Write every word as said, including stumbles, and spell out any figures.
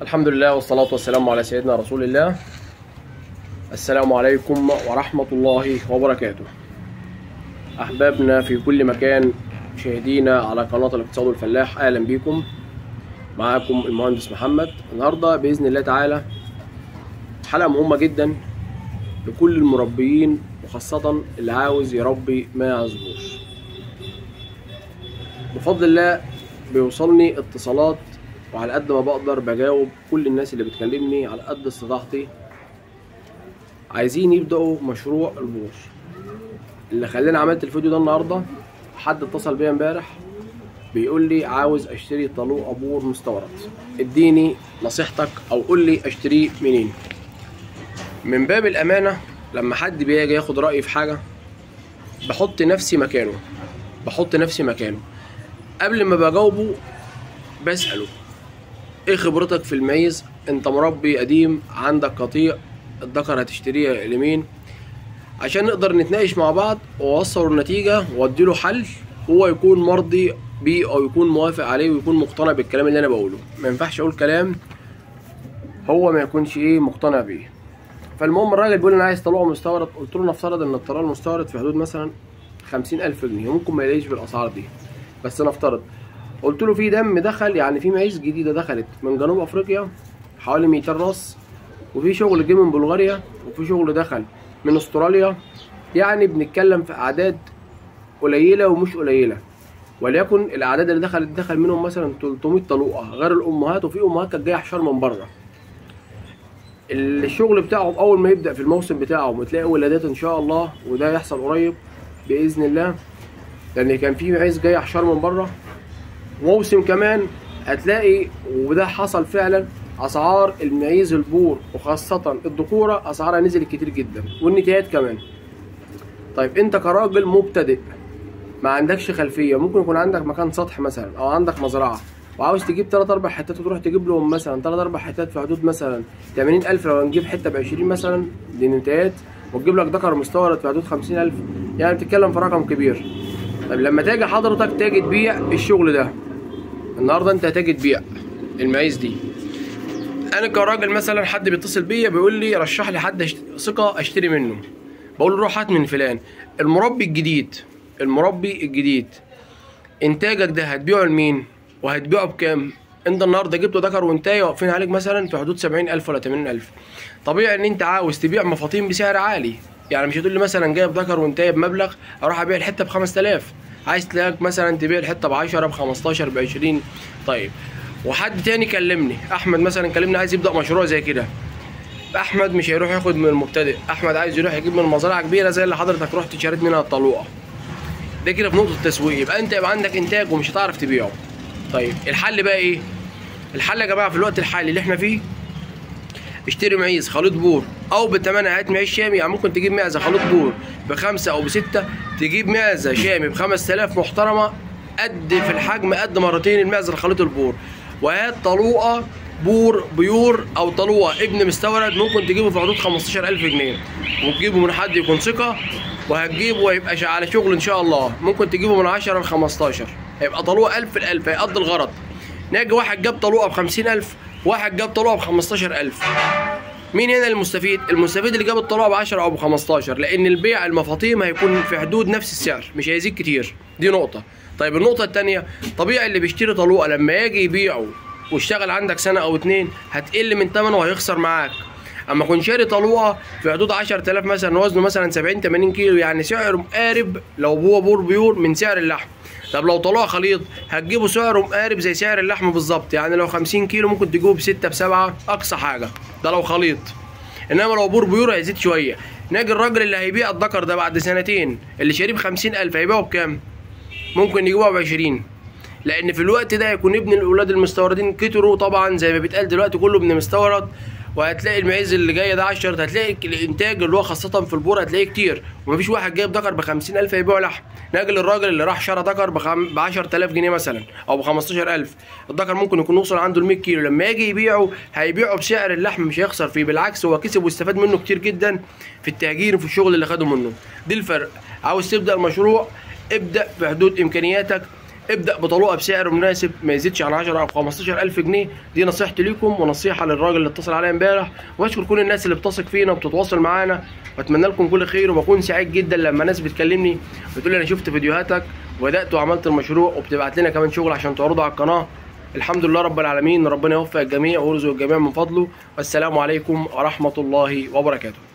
الحمد لله والصلاة والسلام على سيدنا رسول الله. السلام عليكم ورحمة الله وبركاته. أحبابنا في كل مكان مشاهدينا على قناة الاقتصاد والفلاح، أهلا بكم. معاكم المهندس محمد. النهاردة بإذن الله تعالى حلقة مهمة جدا لكل المربيين، وخاصة اللي عاوز يربي ماعز زهور. بفضل الله بيوصلني اتصالات، وعلى قد ما بقدر بجاوب كل الناس اللي بتكلمني على قد استطاعتي، عايزين يبدأوا مشروع البور. اللي خلاني عملت الفيديو ده النهارده، حد اتصل بيا امبارح بيقول لي عاوز اشتري طلوع بور مستورد، اديني نصيحتك او قول لي اشتريه منين. من باب الامانه لما حد بيجي ياخد رايي في حاجه بحط نفسي مكانه بحط نفسي مكانه قبل ما بجاوبه بساله ايه خبرتك في المعيز؟ انت مربي قديم، عندك قطيع، الذكر هتشتريه لمين؟ عشان نقدر نتناقش مع بعض واوصل النتيجه واديله حل هو يكون مرضي بيه او يكون موافق عليه ويكون مقتنع بالكلام اللي انا بقوله. ما ينفعش اقول كلام هو ما يكونش ايه مقتنع بيه. فالمهم الراجل بيقول انا عايز طلوع مستورد. قلت له نفترض ان الطلوع المستورد في حدود مثلا خمسين الف جنيه، ممكن ما يلاقيش بالاسعار دي بس نفترض. قلت له في دم دخل، يعني في معيز جديده دخلت من جنوب افريقيا حوالي مئتين راس، وفي شغل جه من بلغاريا، وفي شغل دخل من استراليا. يعني بنتكلم في اعداد قليله ومش قليله، وليكن الاعداد اللي دخلت دخل منهم مثلا ثلاثمئة طلوقه غير الامهات، وفي امهات كانت جايه حشار من بره. الشغل بتاعهم اول ما يبدا في الموسم بتاعهم وتلاقي ولادات ان شاء الله، وده يحصل قريب باذن الله، لان كان في معيز جاي حشار من بره. موسم كمان هتلاقي، وده حصل فعلا، اسعار المعيز البور وخاصه الذكوره اسعارها نزلت كتير جدا، والنتايات كمان. طيب انت كراجل مبتدئ ما عندكش خلفيه، ممكن يكون عندك مكان سطح مثلا او عندك مزرعه وعاوز تجيب تلات اربع حتات وتروح تجيب لهم مثلا تلات اربع حتات في حدود مثلا ثمانين الف، لو هنجيب حته ب عشرين مثلا دي نتايات، وتجيب لك ذكر مستورد في حدود خمسين الف، يعني بتتكلم في رقم كبير. طيب لما تيجي حضرتك تيجي تبيع الشغل ده النهارده، انت هتيجي تبيع المعيز دي. انا كراجل مثلا حد بيتصل بيا بيقول لي رشح لي حد ثقه اشتري منه، بقول له روح هات من فلان. المربي الجديد المربي الجديد انتاجك ده هتبيعه لمين وهتبيعه بكام؟ انت النهارده جبته ذكر وانتايه واقفين عليك مثلا في حدود سبعين الف ولا ثمانين الف. طبيعي ان انت عاوز تبيع مفاطيم بسعر عالي، يعني مش هتقول لي مثلا جايب ذكر وانتايه بمبلغ اروح ابيع الحته ب خمسة آلاف، عايز تلاقيك مثلا تبيع الحته ب عشرة ب خمستاشر ب عشرين. طيب وحد تاني كلمني، احمد مثلا كلمني عايز يبدا مشروع زي كده. احمد مش هيروح ياخد من المبتدئ، احمد عايز يروح يجيب من مزرعه كبيره زي اللي حضرتك رحت شريت منها الطلوقه. ده كده في نقطه التسويق، يبقى انت يبقى عندك انتاج ومش هتعرف تبيعه. طيب الحل بقى ايه؟ الحل يا جماعه في الوقت الحالي اللي احنا فيه، اشتري معيز خليط بور او بثمن هات معيز شامي. يعني ممكن تجيب معزه خليط بور بخمسه او بسته، تجيب معزه شامي ب خمسة آلاف محترمه قد في الحجم قد مرتين المعزه الخليط البور، وهات طلوقه بور بيور او طلوقه ابن مستورد ممكن تجيبه في حدود خمستاشر الف جنيه، وتجيبه من حد يكون ثقه، وهتجيبه ويبقى على شغل ان شاء الله. ممكن تجيبه من عشرة ل خمستاشر، هيبقى طلوقه الف ل الف، هيقضي الغرض. ناجي واحد جاب طلوقه ب خمسين الف، واحد جاب طلوقه ب خمستاشر الف. مين هنا المستفيد؟ المستفيد اللي جاب الطلوقه ب عشرة او ب خمستاشر، لان البيع المفاطيم هيكون في حدود نفس السعر، مش هيزيد كتير. دي نقطه. طيب النقطه الثانيه، طبيعي اللي بيشتري طلوقه لما يجي يبيعه واشتغل عندك سنه او اتنين هتقل من ثمنه وهيخسر معاك. اما كنت شاري طلوقه في حدود عشرة آلاف مثلا، وزنه مثلا سبعين ثمانين كيلو، يعني سعره مقارب لو هو بور بيور من سعر اللحم. طب لو طلوع خليط هتجيبه سعره مقارب زي سعر اللحم بالظبط، يعني لو خمسين كيلو ممكن تجيبه بستة بسبعة اقصى حاجه، ده لو خليط. انما لو بور بيور هيزيد شويه. ناجي الراجل اللي هيبيع الذكر ده بعد سنتين اللي شاريه ب خمسين الف هيبيعه بكام؟ ممكن يجيبوها ب عشرين، لان في الوقت ده يكون ابن الاولاد المستوردين كتروا طبعا زي ما بيتقال دلوقتي كله ابن مستورد. وهتلاقي المعيز اللي جايه ده عشرة، هتلاقي الانتاج اللي هو خاصه في البور هتلاقيه كتير، ومفيش واحد جايب ذكر ب خمسين الف هيبيعه لحم. ناجي للراجل اللي راح شرى ذكر ب عشرة آلاف جنيه مثلا او ب خمستاشر الف، الذكر ممكن يكون وصل عنده ل مية كيلو، لما يجي يبيعه هيبيعه بسعر اللحم، مش هيخسر فيه، بالعكس هو كسب واستفاد منه كتير جدا في التهجير وفي الشغل اللي خده منه. دي الفرق. عاوز تبدا المشروع ابدا في حدود امكانياتك، ابدا بطلوقه بسعر مناسب ما يزيدش عن عشرة او خمستاشر الف جنيه. دي نصيحتي ليكم ونصيحه للراجل اللي اتصل عليا امبارح، واشكر كل الناس اللي بتثق فينا وبتتواصل معانا، واتمنى لكم كل خير. وبكون سعيد جدا لما ناس بتكلمني بتقول لي انا شفت فيديوهاتك وبدات وعملت المشروع، وبتبعت لنا كمان شغل عشان تعرضه على القناه. الحمد لله رب العالمين، ربنا يوفق الجميع ويرزق الجميع من فضله. والسلام عليكم ورحمه الله وبركاته.